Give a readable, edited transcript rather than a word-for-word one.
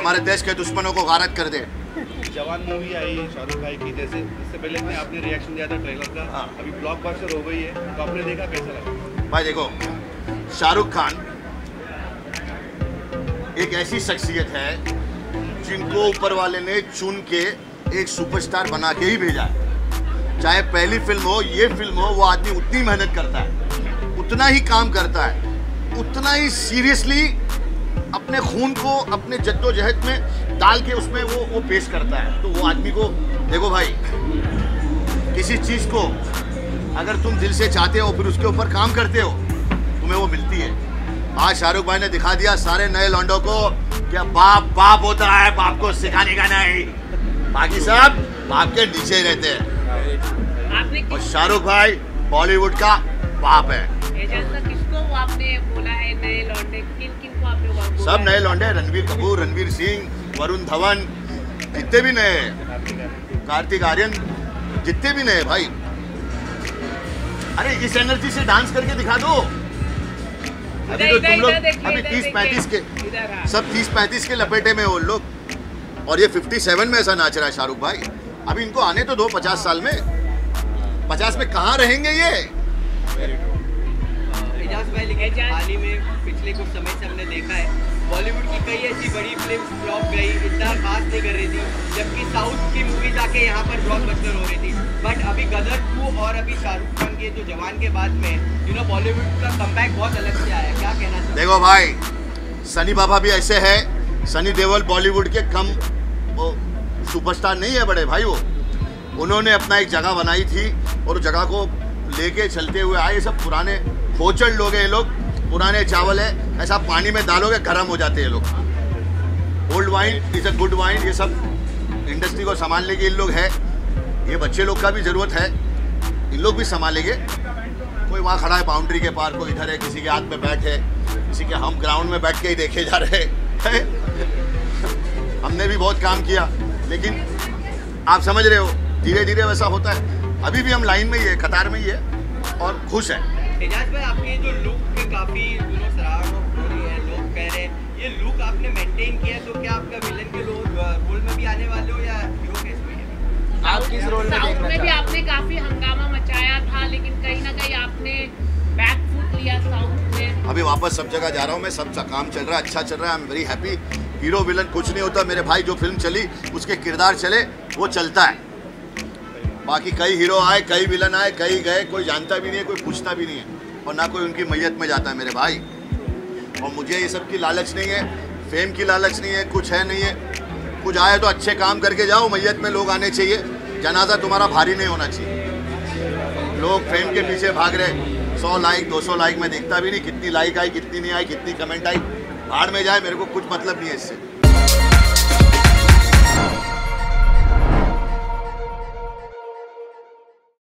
हमारे देश के दुश्मनों को गारत कर दे। जवान मूवी आई शाहरुख भाई की, जैसे इससे पहले में आपने रिएक्शन दिया था ट्रेलर का। हाँ। अभी ब्लॉकबस्टर हो गई है, तो आपने देखा, कैसा लगा? भाई देखो, शाहरुख खान एक ऐसी शख्सियत है जिनको ऊपर वाले ने चुन के एक सुपरस्टार बना के ही भेजा है। चाहे पहली फिल्म हो, ये फिल्म हो, वो आदमी उतनी मेहनत करता है, उतना ही काम करता है, उतना ही सीरियसली अपने खून को अपने जद्दोजहद में डाल के उसमें वो पेश करता है। तो वो आदमी को देखो भाई, किसी चीज़ को अगर तुम दिल से चाहते हो फिर उसके ऊपर काम करते हो, तुम्हें वो मिलती है। आज शाहरुख भाई ने दिखा दिया सारे नए लौंडों को क्या बाप बाप होता है, बाप को सिखाने का नहीं, बाकी सब बाप के नीचे ही रहते हैं। और शाहरुख भाई बॉलीवुड का बाप है। किसको आपने बोला है नए लौंडे, किन को आपने सब नए लौंडे, रणवीर कपूर, रणवीर सिंह, वरुण धवन, जितने भी नए, कार्तिक आर्यन, जितने भी नए भाई। अरे इस एनर्जी से डांस करके दिखा दो। अभी तो तुम लोग अभी 30-35 के, सब 30-35 के लपेटे में हो लोग, और ये 57 में ऐसा नाच रहा है शाहरुख भाई। अभी इनको आने तो दो 50 साल में, 50 में कहाँ रहेंगे ये। एजाज भाई, लेकिन हाल ही में पिछले कुछ समय से हमने देखा है बॉलीवुड की कई ऐसी बड़ी फिल्म्स फ्लॉप गई, इतना खास नहीं कर रही थी, जबकि साउथ की मूवीज आके यहाँ पर ब्लॉकबस्टर हो रही थी। बट अभी गदर 2 और अभी शाहरुख खान के जो जवान के बाद में बॉलीवुड का कमबैक बहुत अलग से आया, क्या कहना चाहिए? देखो भाई, सनी बाबा भी ऐसे है, सनी देओल बॉलीवुड के कम वो सुपरस्टार नहीं है बड़े भाई। वो उन्होंने अपना एक जगह बनाई थी और उस जगह को लेके चलते हुए आए। सब पुराने खोचड़ लोग हैं ये लोग, पुराने चावल है, ऐसा पानी में डालोगे गर्म हो जाते हैं ये लोग। Old wine is a good wine. ये सब इंडस्ट्री को संभालने के इन लोग है। ये बच्चे लोग का भी ज़रूरत है, इन लोग भी संभालेंगे। कोई वहाँ खड़ा है बाउंड्री के पार, कोई इधर है, किसी के हाथ में बैट है, किसी के हम ग्राउंड में बैठ के ही देखे जा रहे हैं। हमने भी बहुत काम किया, लेकिन आप समझ रहे हो धीरे धीरे वैसा होता है। अभी भी हम लाइन में ही है, कतार में ही है और खुश है। एजाज भाई, आपके जो लुक के काफी सराहना हो रही है, लोग कह रहे हैं ये लुक आपने मेंटेन किया, तो क्या आपका विलन के रोल में भी आने वाले हो या हीरो के इसमें? आप किस रोल में देखना चाहते हैं? भी आपने काफी हंगामा मचाया था, लेकिन कहीं ना कहीं आपने बैक फुट लिया साउथ में। अभी वापस सब जगह जा रहा हूँ मैं, सब काम चल रहा है, अच्छा चल रहा है। I am very happy. Hero villain कुछ नहीं होता मेरे भाई, जो फिल्म चली उसके किरदार चले वो चलता है। बाकी कई हीरो आए, कई विलन आए, कई गए, कोई जानता भी नहीं है, कोई पूछता भी नहीं है, और ना कोई उनकी मैयत में जाता है मेरे भाई। और मुझे ये सब की लालच नहीं है, फेम की लालच नहीं है, कुछ है नहीं है। कुछ आए तो अच्छे काम करके जाओ, मैयत में लोग आने चाहिए, जनाजा तुम्हारा भारी नहीं होना चाहिए। लोग फेम के पीछे भाग रहे, 100 लाइक 200 लाइक, मैं देखता भी नहीं कितनी लाइक आई, कितनी नहीं आई, कितनी कमेंट आई, भाड़ में जाए, मेरे को कुछ मतलब नहीं है इससे।